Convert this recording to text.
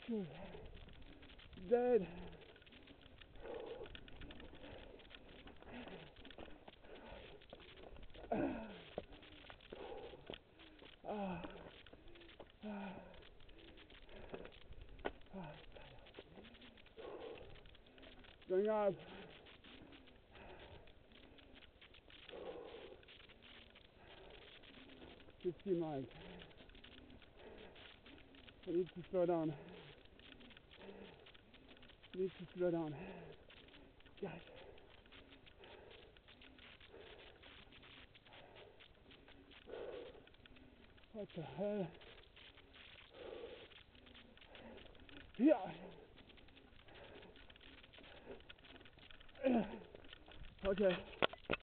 Dead. Going up. $50 miles. I need to slow down. Guys. What the hell? Yeah. Okay.